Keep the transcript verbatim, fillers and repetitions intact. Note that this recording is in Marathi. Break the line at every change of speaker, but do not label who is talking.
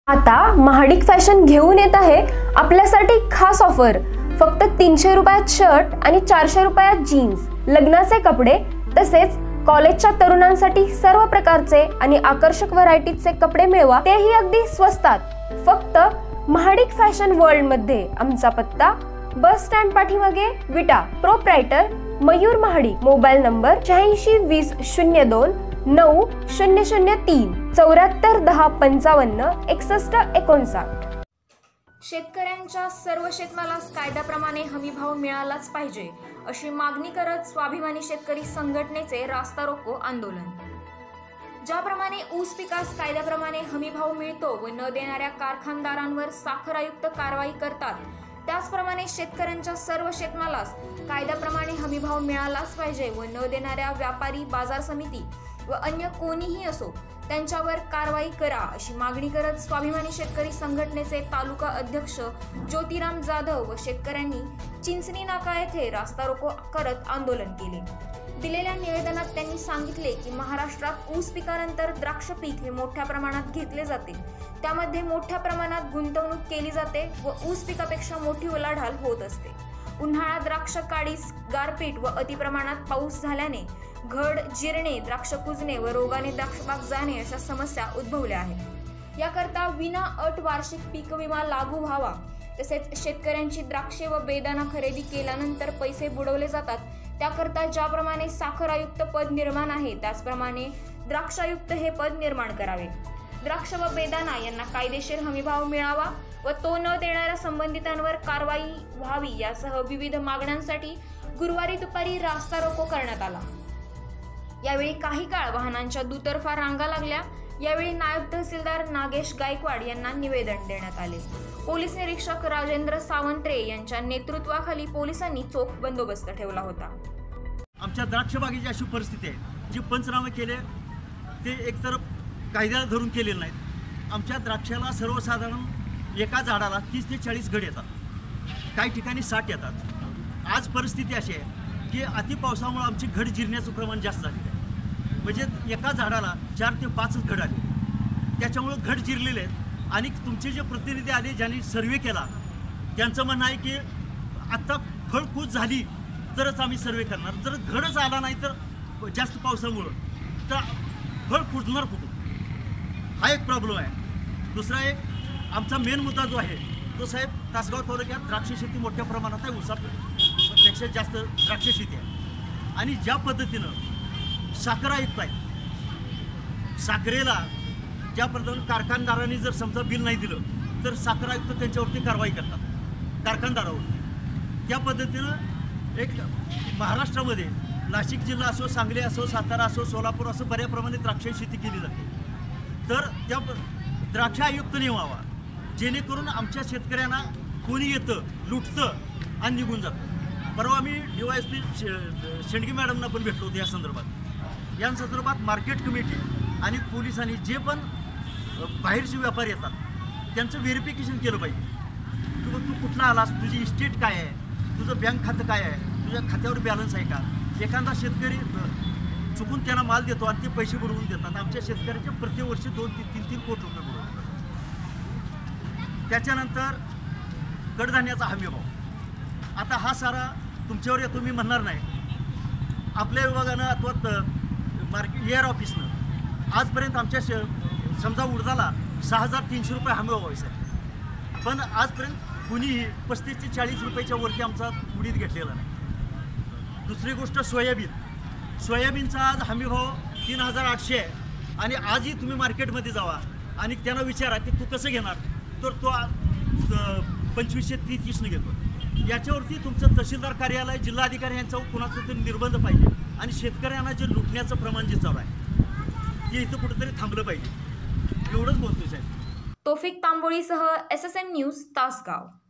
आता महाडिक फॅशन घेऊन येत आहे आपल्यासाठी खास ऑफर। फक्त तीनशे रुपयात शर्ट आणि चारशे रुपयात जीन्स, लग्नाचे कपडे तसेच कॉलेजच्या तरुणांसाठी सर्व प्रकारचे आणि आकर्षक व्हरायटीचे कपडे मिळवा, तेही अगदी स्वस्तात। फक्त महाडिक फॅशन वर्ल्ड मध्ये। आमचा पत्ता बस स्टँड पाठीमागे Vita. Proprietor Mayur Mahadik. Mobile number शहाऐंशी वीस शून्य दोन नऊ शून्य शून्य तीन चौऱ्याहत्तर दहा पंचावन्न एकसष्ट एकोणसाठ।
शेतकऱ्यांच्या सर्व शेतमालास कायद्याप्रमाणे हमी भाव मिळालाच पाहिजे अशी मागणी करत स्वाभिमानी शेतकरी संघटनेचे रास्ता रोको आंदोलन। ज्याप्रमाणे ऊस पिकास कायद्याप्रमाणे हमी भाव मिळतो व न देणाऱ्या कारखानदारांवर साखर आयुक्त कारवाई करतात, त्याचप्रमाणे शेतकऱ्यांच्या सर्व शेतमालास कायद्याप्रमाणे हमी भाव मिळालाच पाहिजे व न देणाऱ्या व्यापारी, बाजार समिती व अन्य कोणीही असो त्यांच्यावर कारवाई करा अशी मागणी करत स्वाभिमानी शेतकरी संघटनेचे तालुका अध्यक्ष ज्योतिराम जाधव व शेतकऱ्यांनी चिंचणी नाका येथे रास्ता रोको करत आंदोलन केले। दिलेल्या निवेदनात त्यांनी सांगितले की महाराष्ट्रात ऊस पिकानंतर द्राक्ष पीक हे मोठ्या प्रमाणात घेतले जाते, त्यामध्ये मोठ्या प्रमाणात गुंतवणूक केली जाते व ऊस पिकापेक्षा मोठी उलाढाल होत असते। उन्हाळ्यात द्राक्ष काढीस गारपीट व अतिप्रमाणात पाऊस झाल्याने घड जिरणे, द्राक्ष कुजणे व रोगाने द्राक्षबाग जाणे अशा समस्या उद्भवल्या आहेत। याकरता विना अट वार्षिक पीक विमा लागू व्हावा, तसेच शेतकऱ्यांची द्राक्षे व बेदाणा खरेदी केल्यानंतर पैसे बुडवले जातात, त्याकरता ज्याप्रमाणे साखर आयुक्त पद निर्माण आहे त्याचप्रमाणे द्राक्षायुक्त हे पद निर्माण करावे। द्राक्ष व बेदाणा यांना कायदेशीर हमीभाव मिळावा व तो न देणाऱ्या संबंधितांवर कारवाई व्हावी यासह विविध मागण्यांसाठी गुरुवारी दुपारी रास्ता रोको करण्यात आला। यावेळी काही काळ वाहनांच्या दुतर्फा रांगा लागल्या। यावेळी नायब तहसीलदार नागेश गायकवाड यांना निवेदन देण्यात आले। पोलीस निरीक्षक राजेंद्र सावंत्रे यांच्या नेतृत्वाखाली पोलिसांनी चोख बंदोबस्त ठेवला होता।
आमच्या द्राक्ष बागेची अशी परिस्थिती आहे जी पंचनामे केले ते एकतर कायद्याला धरून केलेले नाहीत। आमच्या द्राक्षाला सर्वसाधारण एका झाडाला तीस ते चाळीस घड येतात, काही ठिकाणी साठ येतात। आज परिस्थिती अशी आहे की अति पावसामुळे आमची घड जिरण्याचं प्रमाण जास्त झाले आहे, म्हणजे एका झाडाला चार ते पाचच घड आले, त्याच्यामुळे घड जिरलेले आहेत। आणि तुमचे जे प्रतिनिधी आले ज्यांनी सर्वे केला त्यांचं म्हणणं आहे की आत्ता फळकूज झाली तरच आम्ही सर्वे करणार, जर घडच आला नाही तर जास्त पावसामुळं तर फळ कुजणार कुठून, हा एक प्रॉब्लेम आहे। दुसरा एक आमचा मेन मुद्दा जो आहे तो साहेब, तासगाव तालुक्यात द्राक्ष शेती मोठ्या प्रमाणात आहे, ऊसापेक्षा जास्त द्राक्ष शेती आहे। आणि ज्या पद्धतीनं साखर आयुक्त आहे, साखरेला ज्या पद्धतीनं कारखानदारांनी जर समजा बिल नाही दिलं तर साखर आयुक्त त्यांच्यावरती कारवाई करतात कारखानदारावर। त्या पद्धतीनं एक महाराष्ट्रामध्ये नाशिक जिल्हा असो, सांगली असो, सातारा असो, सोलापूर असो बऱ्या प्रमाणात द्राक्ष शेती केली जाते, तर त्या द्राक्ष आयुक्त नेमावा जेणेकरून आमच्या शेतकऱ्यांना कोणी येतं, लुटतं आणि निघून जातं। परवा मी D Y S P Shendge मॅडमना पण भेटलो होतो या संदर्भात। या संदर्भात मार्केट कमिटी आणि पोलिसांनी जे पण बाहेरचे व्यापारी येतात त्यांचं व्हेरिफिकेशन केलं पाहिजे। तू तू कुठला आलास, तुझी इस्टेट काय आहे, तुझं बँक खातं काय आहे, तुझ्या खात्यावर बॅलन्स आहे का। एखादा शेतकरी चुकून त्यांना माल देतो आणि ते पैसे बुडवून देतात। आमच्या शेतकऱ्याचे प्रतिवर्षी दोन तीन तीन तीन कोटी रुपये बुडवतात। त्याच्यानंतर कडधान्याचा हमी भाव, आता हा सारा तुमच्यावर येतो मी म्हणणार नाही। आपल्या विभागानं अथवा मार्केट एअर ऑफिसनं आजपर्यंत आमच्या शे समजा उडदाला सहा हजार तीनशे रुपये हमी भाव आहे, पण आजपर्यंत कुणीही पस्तीस ते चाळीस रुपयाच्या वरती आमचा उडीद घेतलेला नाही। दुसरी गोष्ट सोयाबीन, सोयाबीनचा आज हमीभाव तीन हजार आठशे आहे आणि आजही तुम्ही मार्केटमध्ये जावा आणि त्यांना विचारा की तू कसं घेणार, तर तो पंचवीसशे तीस तीसनं घेतो। याच्यावरती तुमचं तहसीलदार कार्यालय, जिल्हाधिकारी यांचा कुणाचं तरी निर्बंध पाहिजे आणि शेतकऱ्यांना जे लुटण्याचं प्रमाण जे चालू आहे ते इथं कुठंतरी थांबलं पाहिजे, एवढंच बोलतोय साहेब।
तौफिक तांबोळीसह S S N news Tasgaon.